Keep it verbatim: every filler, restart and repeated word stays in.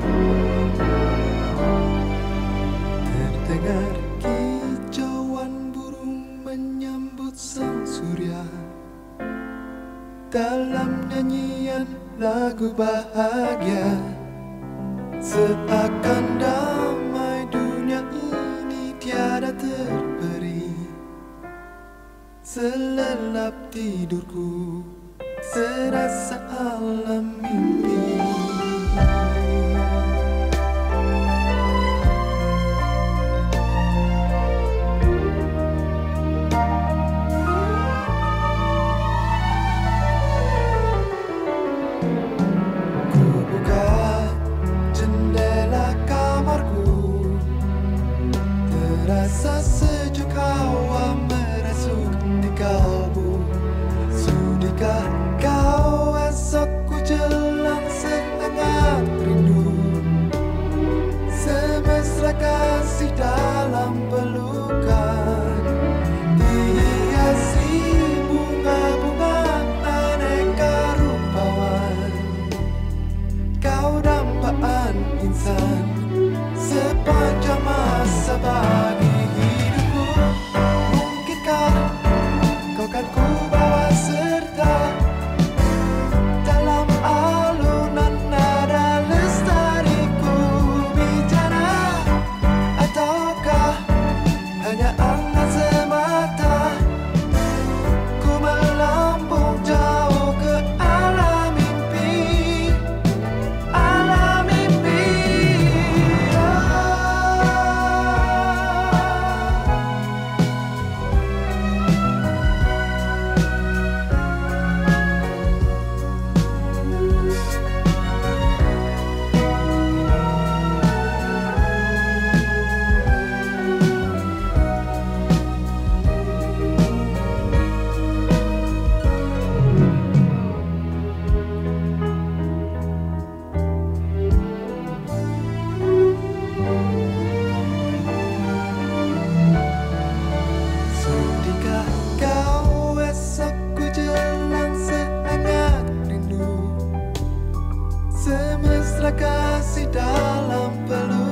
Terdengar kicauan burung menyambut sang surya dalam nyanyian lagu bahagia, seakan damai dunia ini tiada terberi. Selelap tidurku serasa alam mimpi. Ku buka jendela kamarku, terasa sejuk hawa merasuk di kalbu. Sudikah kau esokku jelang sehangat rindu, semesra kasih dalam pelukan, dihiasi bunga-bunga aneka rupawan. Kau dambaan insan sepanjang masa bagi hidupku. Mungkinkah kau kan ku bawa serta dalam alunan nada lestariku bicara, ataukah hanya angan semata ku melambung jauh ke alam mimpi, alam mimpi. Sudikah kau esokku jelang sehangat rindu, semesra kasih dalam peluk.